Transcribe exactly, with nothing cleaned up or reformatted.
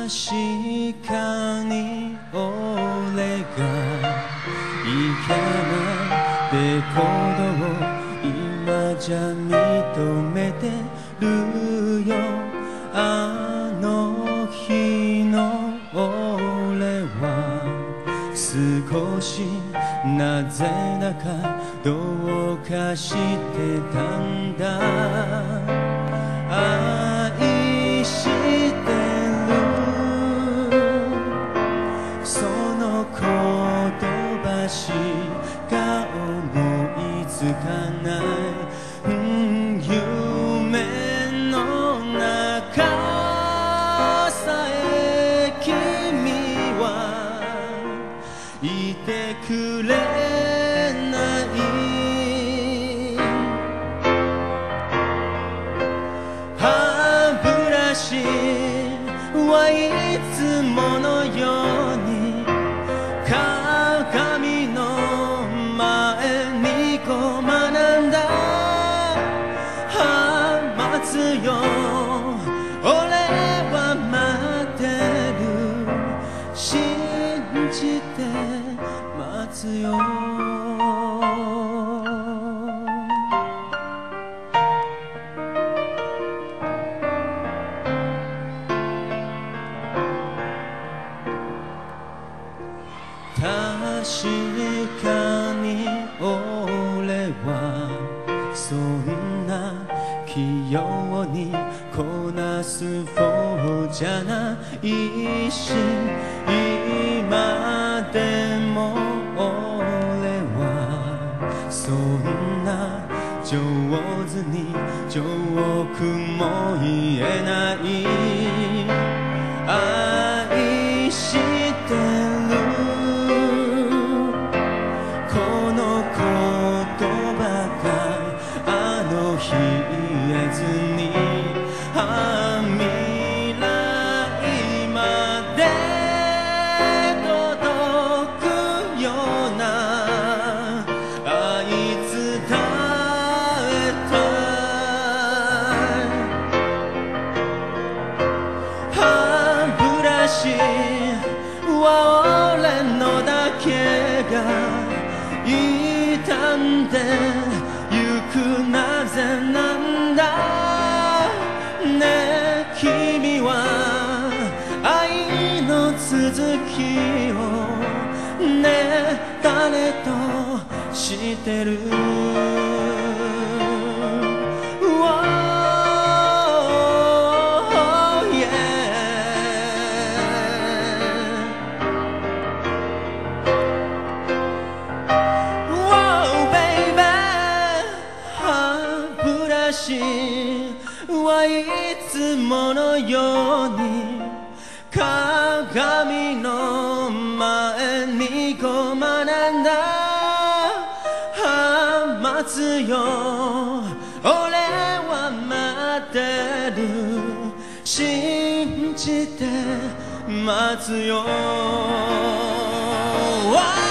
かに俺がいけないってことを今じゃ認めてるよ。あの日の俺は少しなぜだかどうかしてたんだ。愛してるその言葉しか思いつかない、うん、夢の中さえ君はいてくれない。歯ブラシはいつものように鏡の前にこう学んだ。ああ待つよ俺は待ってる、信じて待つよ。確かに俺はそんな器用にこなす方じゃないし、今でも俺はそんな上手にジョークも言えない。愛してるこの言葉があの日言えずに、ああ未来まで届くような愛伝えたい。歯ブラシは俺のだけが傷んでゆくなぜなんだねえ君は愛の続きをねえ誰と知ってる。はいつものように鏡の前にこう学んだ。ああ待つよ俺は待ってる、信じて待つよ。